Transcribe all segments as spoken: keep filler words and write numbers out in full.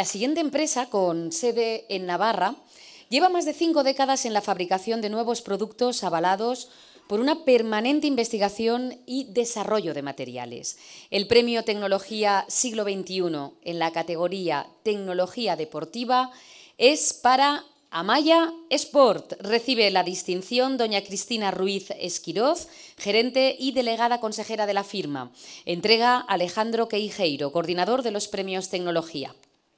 La siguiente empresa, con sede en Navarra, lleva más de cinco décadas en la fabricación de nuevos productos avalados por una permanente investigación y desarrollo de materiales. El Premio Tecnología Siglo veintiuno en la categoría Tecnología Deportiva es para Amaya Sport. Recibe la distinción doña Cristina Ruiz Esquiroz, gerente y delegada consejera de la firma. Entrega Alejandro Queijeiro, coordinador de los Premios Tecnología.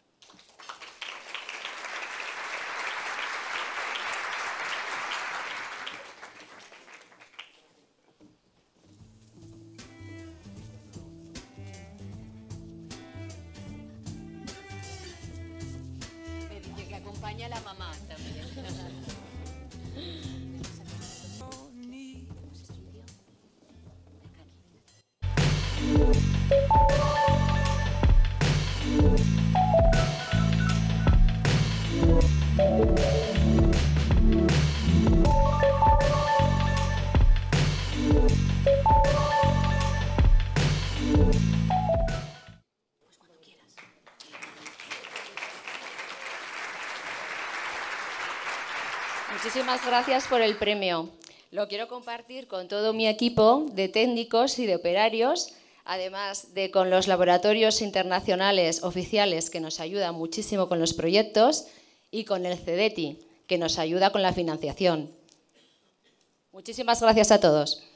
Acompaña a la mamá también. Muchísimas gracias por el premio. Lo quiero compartir con todo mi equipo de técnicos y de operarios, además de con los laboratorios internacionales oficiales que nos ayudan muchísimo con los proyectos y con el CEDETI, que nos ayuda con la financiación. Muchísimas gracias a todos.